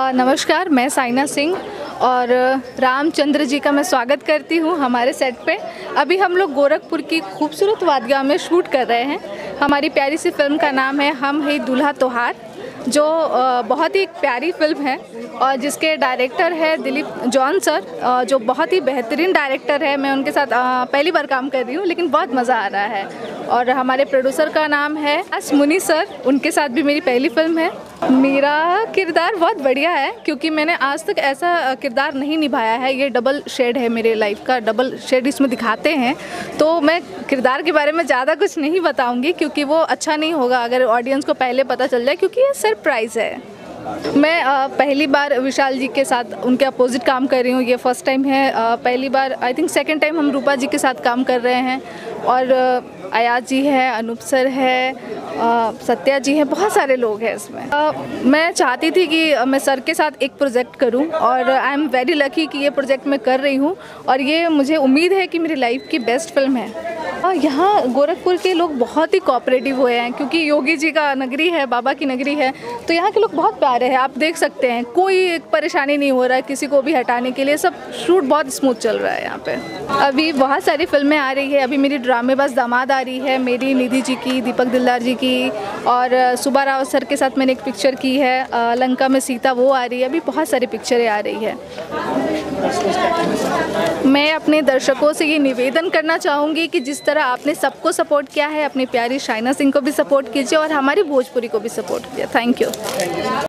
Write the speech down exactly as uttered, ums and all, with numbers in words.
नमस्कार, मैं साइना सिंह और रामचंद्र जी का मैं स्वागत करती हूँ हमारे सेट पे। अभी हम लोग गोरखपुर की खूबसूरत वादिया में शूट कर रहे हैं। हमारी प्यारी सी फिल्म का नाम है हम है दुल्हा तोहार, जो बहुत ही प्यारी फिल्म है और जिसके डायरेक्टर है दिलीप जॉन सर, जो बहुत ही बेहतरीन डायरेक्टर है। मैं उनके साथ पहली बार काम कर रही हूँ, लेकिन बहुत मज़ा आ रहा है। और हमारे प्रोड्यूसर का नाम है एस मुनि सर, उनके साथ भी मेरी पहली फिल्म है। मेरा किरदार बहुत बढ़िया है क्योंकि मैंने आज तक ऐसा किरदार नहीं निभाया है। ये डबल शेड है मेरे लाइफ का, डबल शेड इसमें दिखाते हैं। तो मैं किरदार के बारे में ज़्यादा कुछ नहीं बताऊंगी क्योंकि वो अच्छा नहीं होगा अगर ऑडियंस को पहले पता चल जाए, क्योंकि ये सरप्राइज़ है। मैं आ, पहली बार विशाल जी के साथ उनके अपोजिट काम कर रही हूँ, ये फर्स्ट टाइम है। आ, पहली बार आई थिंक सेकंड टाइम हम रूपा जी के साथ काम कर रहे हैं। और अयाज जी है, अनूप सर है, आ, सत्या जी है, बहुत सारे लोग हैं इसमें। आ, मैं चाहती थी कि मैं सर के साथ एक प्रोजेक्ट करूं और आई एम वेरी लकी कि ये प्रोजेक्ट मैं कर रही हूं और ये मुझे उम्मीद है कि मेरी लाइफ की बेस्ट फिल्म है। यहाँ गोरखपुर के लोग बहुत ही कोऑपरेटिव हुए हैं क्योंकि योगी जी का नगरी है, बाबा की नगरी है, तो यहाँ के लोग बहुत प्यारे हैं। आप देख सकते हैं कोई परेशानी नहीं हो रहा है किसी को भी हटाने के लिए, सब शूट बहुत स्मूथ चल रहा है यहाँ पे। अभी बहुत सारी फिल्में आ रही है। अभी मेरी ड्रामेबाज दामाद आ रही है, मेरी निधि जी की, दीपक दिलदार जी की, और सुबा राव सर के साथ मैंने एक पिक्चर की है लंका में सीता, वो आ रही है। अभी बहुत सारी पिक्चरें आ रही है। मैं अपने दर्शकों से ये निवेदन करना चाहूँगी कि जिस तरह आपने सबको सपोर्ट किया है, अपनी प्यारी साइना सिंह को भी सपोर्ट कीजिए और हमारी भोजपुरी को भी सपोर्ट कीजिए। Thank you.